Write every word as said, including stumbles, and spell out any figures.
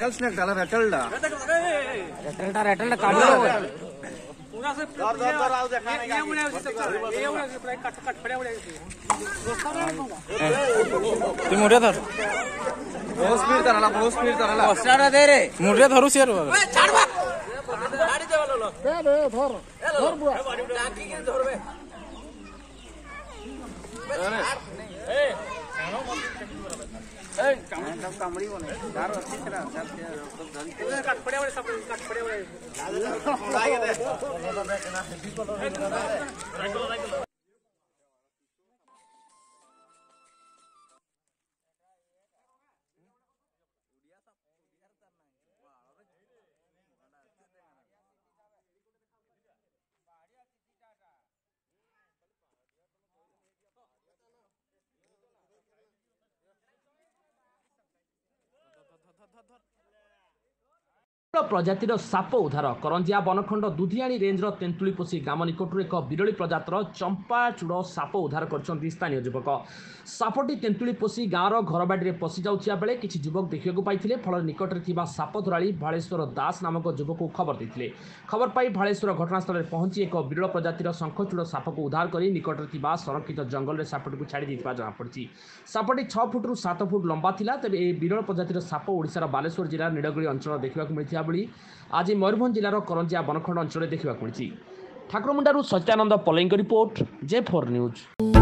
Ratle snake डाला रेटल डा रेटल डा रेटल डा काट लो पूरा से दर दर दर आउ देखा नहीं ये मुने ये मुने कट कट पड़े पड़े तू मुरे धर बहुत स्पीड धरला बहुत स्पीड धरला पछाड़ा दे रे मुरे धरु सियार ओए छाड़ बा गाड़ी दे वाला लो दे दे धर धर बुआ टाकी के धर बे अरे ए खानो मत ए काम कामड़ी बने दार अच्छी तरह सब कट पड़े वाले सब कट पड़े वाले लागे दे प्रजातिर साप उद्धार करंजिया बनखंड दुधियाणी रेंजर तेंतुलीपोसी ग्राम निकटर एक विरली प्रजातर चंपाचूड़ साप उद्धार कर स्थानीय युवक सापटी तेंतुलीपोसी गाँवर घरबाड़ी में पशि जाउथिया बेले किछि युवक देखिବାକୁ पाइथिले फल निकटरे थिबा साप धराली भालेश्वर दास नामक युवक को खबर देथिले खबर पाई भालेश्वर घटनास्थल में पहुंची एक विरल प्रजातिर शंखचूड़ साप को उद्धार कर निकटरे थिबा संरक्षित जंगल में सापटी को छाड़ी देथिबा जଣା पड़छि सापटी छह फुट रु सात फुट लंबा थिला तबे ए विरल प्रजातिर साप ओडिशार बालेश्वर जिला नीलगिरी अंचल देखिବାକୁ मिलिथिया आज मयूरभंज जिलार करंजिया बनखंड अंचल देखा मिली ठाकुरमुंडारू Satyanand Paleng report J four news.